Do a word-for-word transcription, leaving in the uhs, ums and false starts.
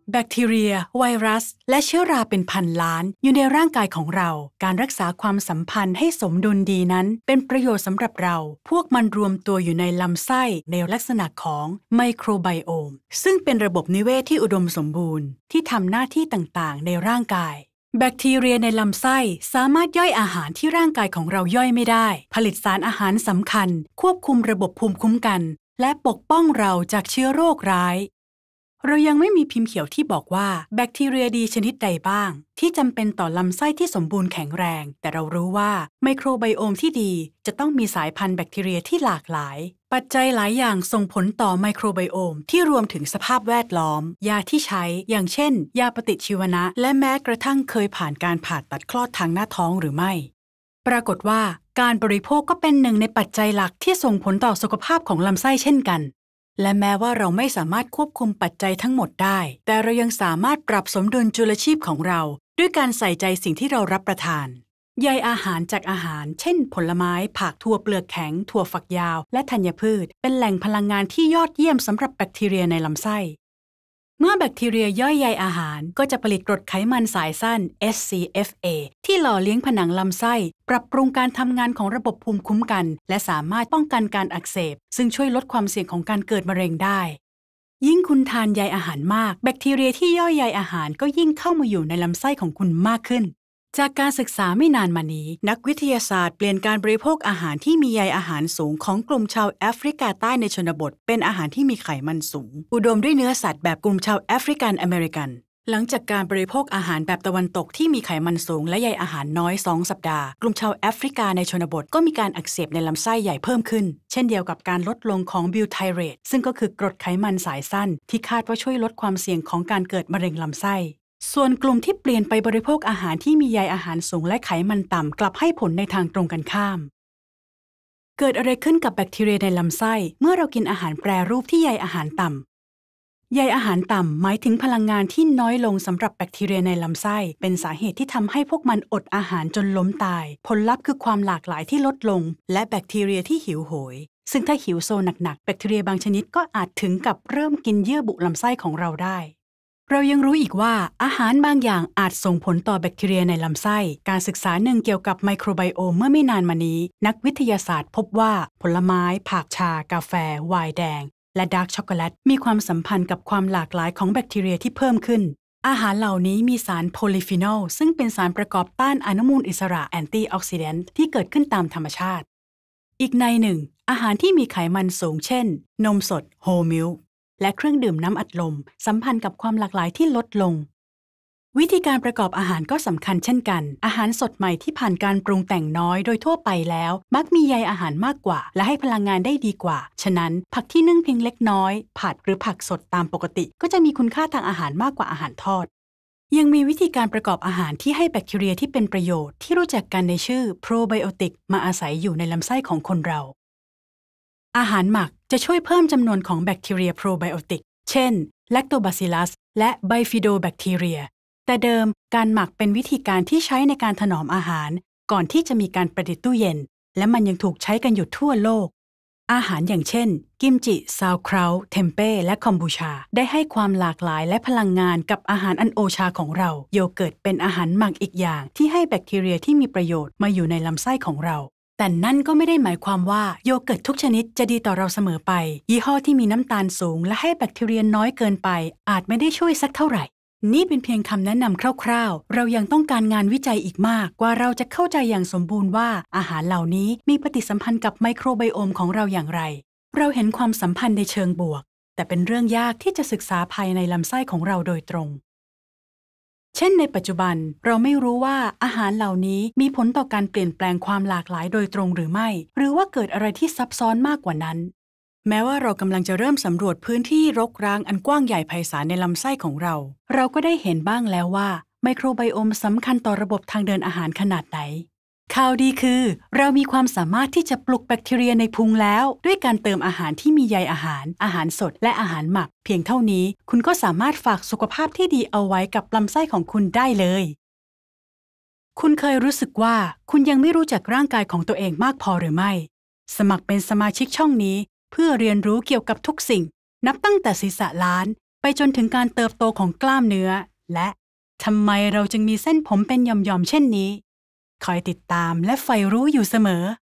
แบคทีเรียไวรัสและเชื้อราเป็นพันล้านอยู่ในร่างกายของเราการรักษาความสัมพันธ์ให้สมดุลดีนั้นเป็นประโยชน์สำหรับเราพวกมันรวมตัวอยู่ในลำไส้ในลักษณะของไมโครไบโอมซึ่งเป็นระบบนิเวศที่อุดมสมบูรณ์ที่ทำหน้าที่ต่างๆในร่างกายแบคทีเรียในลำไส้สามารถย่อยอาหารที่ร่างกายของเราย่อยไม่ได้ผลิตสารอาหารสำคัญควบคุมระบบภูมิคุ้มกันและปกป้องเราจากเชื้อโรคร้ายเรายังไม่มีพิมพ์เขียวที่บอกว่าแบคทีเรียดีชนิดใดบ้างที่จำเป็นต่อลำไส้ที่สมบูรณ์แข็งแรงแต่เรารู้ว่าไมโครไบโอมที่ดีจะต้องมีสายพันธุ์แบคทีเรียที่หลากหลายปัจจัยหลายอย่างส่งผลต่อไมโครไบโอมที่รวมถึงสภาพแวดล้อมยาที่ใช้อย่างเช่นยาปฏิชีวนะและแม้กระทั่งเคยผ่านการผ่าตัดคลอดทางหน้าท้องหรือไม่ปรากฏว่าการบริโภคก็เป็นหนึ่งในปัจจัยหลักที่ส่งผลต่อสุขภาพของลำไส้เช่นกันและแม้ว่าเราไม่สามารถควบคุมปัจจัยทั้งหมดได้แต่เรายังสามารถปรับสมดุลจุลชีพของเราด้วยการใส่ใจสิ่งที่เรารับประทานใยอาหารจากอาหารเช่นผลไม้ผักถั่วเปลือกแข็งถั่วฝักยาวและธัญพืชเป็นแหล่งพลังงานที่ยอดเยี่ยมสำหรับแบคทีเรียในลำไส้เมื่อแบคทีเรียย่อยใยอาหารก็จะผลิตกรดไขมันสายสั้น เอส ซี เอฟ เอ ที่หล่อเลี้ยงผนังลำไส้ปรับปรุงการทำงานของระบบภูมิคุ้มกันและสามารถป้องกันการอักเสบซึ่งช่วยลดความเสี่ยงของการเกิดมะเร็งได้ยิ่งคุณทานใยอาหารมากแบคทีเรียที่ย่อยใยอาหารก็ยิ่งเข้ามาอยู่ในลำไส้ของคุณมากขึ้นจากการศึกษาไม่นานมานี้นักวิทยาศาสตร์เปลี่ยนการบริโภคอาหารที่มีใยอาหารสูงของกลุ่มชาวแอฟริกาใต้ในชนบทเป็นอาหารที่มีไขมันสูงอุดมด้วยเนื้อสัตว์แบบกลุ่มชาวแอฟริกันอเมริกันหลังจากการบริโภคอาหารแบบตะวันตกที่มีไขมันสูงและใยอาหารน้อยสองสัปดาห์กลุ่มชาวแอฟริกาในชนบทก็มีการอักเสบในลำไส้ใหญ่เพิ่มขึ้นเช่นเดียวกับการลดลงของบิวไทเรตซึ่งก็คือกรดไขมันสายสั้นที่คาดว่าช่วยลดความเสี่ยงของการเกิดมะเร็งลำไส้ส่วนกลุ่มที่เปลี่ยนไปบริโภคอาหารที่มีใยอาหารสูงและไขมันต่ำกลับให้ผลในทางตรงกันข้ามเกิดอะไรขึ้นกับแบคทีเรียในลำไส้เมื่อเรากินอาหารแปรรูปที่ใยอาหารต่ำใยอาหารต่ำหมายถึงพลังงานที่น้อยลงสำหรับแบคทีเรียในลำไส้เป็นสาเหตุที่ทำให้พวกมันอดอาหารจนล้มตายผลลัพธ์คือความหลากหลายที่ลดลงและแบคทีเรียที่หิวโหยซึ่งถ้าหิวโซหนักๆแบคทีเรียบางชนิดก็อาจถึงกับเริ่มกินเยื่อบุลำไส้ของเราได้เรายังรู้อีกว่าอาหารบางอย่างอาจส่งผลต่อแบคทีเรียในลำไส้การศึกษาหนึ่งเกี่ยวกับไมโครไบโอมเมื่อไม่นานมานี้นักวิทยาศาสตร์พบว่าผลไม้ผักชากาแฟไวน์แดงและดาร์กช็อกโกแลตมีความสัมพันธ์กับความหลากหลายของแบคทีเรียที่เพิ่มขึ้นอาหารเหล่านี้มีสารโพลีฟีนอลซึ่งเป็นสารประกอบต้านอนุมูลอิสระแอนตี้ออกซิแดนต์ที่เกิดขึ้นตามธรรมชาติอีกในหนึ่งอาหารที่มีไขมันสูงเช่นนมสดโฮลมิลค์และเครื่องดื่มน้ำอัดลมสัมพันธ์กับความหลากหลายที่ลดลงวิธีการประกอบอาหารก็สำคัญเช่นกันอาหารสดใหม่ที่ผ่านการปรุงแต่งน้อยโดยทั่วไปแล้วมักมีใยอาหารมากกว่าและให้พลังงานได้ดีกว่าฉะนั้นผักที่นึ่งเพียงเล็กน้อยผัดหรือผักสดตามปกติก็จะมีคุณค่าทางอาหารมากกว่าอาหารทอดยังมีวิธีการประกอบอาหารที่ให้แบคทีเรียที่เป็นประโยชน์ที่รู้จักกันในชื่อโปรไบโอติกมาอาศัยอยู่ในลำไส้ของคนเราอาหารหมักจะช่วยเพิ่มจำนวนของแบคทีเรียโปรไบโอติกเช่นแลคโตบาซิลลัสและไบฟิโดแบคทีเรียแต่เดิมการหมักเป็นวิธีการที่ใช้ในการถนอมอาหารก่อนที่จะมีการประดิษฐ์ตู้เย็นและมันยังถูกใช้กันอยู่ทั่วโลกอาหารอย่างเช่นกิมจิซาวคราวเทมเป้และคอมบูชาได้ให้ความหลากหลายและพลังงานกับอาหารอันโอชาของเราโยเกิร์ตเป็นอาหารหมักอีกอย่างที่ให้แบคทีเรียที่มีประโยชน์มาอยู่ในลำไส้ของเราแต่นั่นก็ไม่ได้หมายความว่าโยเกิร์ตทุกชนิดจะดีต่อเราเสมอไปยี่ห้อที่มีน้ำตาลสูงและให้แบคทีเรียน้อยเกินไปอาจไม่ได้ช่วยสักเท่าไหร่นี่เป็นเพียงคำแนะนำคร่าวๆเรายังต้องการงานวิจัยอีกมากกว่าเราจะเข้าใจอย่างสมบูรณ์ว่าอาหารเหล่านี้มีปฏิสัมพันธ์กับไมโครไบโอมของเราอย่างไรเราเห็นความสัมพันธ์ในเชิงบวกแต่เป็นเรื่องยากที่จะศึกษาภายในลำไส้ของเราโดยตรงเช่นในปัจจุบันเราไม่รู้ว่าอาหารเหล่านี้มีผลต่อการเปลี่ยนแปลงความหลากหลายโดยตรงหรือไม่หรือว่าเกิดอะไรที่ซับซ้อนมากกว่านั้นแม้ว่าเรากำลังจะเริ่มสำรวจพื้นที่รกร้างอันกว้างใหญ่ไพศาลในลำไส้ของเราเราก็ได้เห็นบ้างแล้วว่าไมโครไบโอมสำคัญต่อระบบทางเดินอาหารขนาดไหนข่าวดีคือเรามีความสามารถที่จะปลุกแบคทีเรียในพุงแล้วด้วยการเติมอาหารที่มีใยอาหารอาหารสดและอาหารหมักเพียงเท่านี้คุณก็สามารถฝากสุขภาพที่ดีเอาไว้กับลำไส้ของคุณได้เลยคุณเคยรู้สึกว่าคุณยังไม่รู้จักร่างกายของตัวเองมากพอหรือไม่สมัครเป็นสมาชิกช่องนี้เพื่อเรียนรู้เกี่ยวกับทุกสิ่งนับตั้งแต่ศีรษะล้านไปจนถึงการเติบโตของกล้ามเนื้อและทำไมเราจึงมีเส้นผมเป็นหย่อมๆเช่นนี้คอยติดตามและใฝ่รู้อยู่เสมอ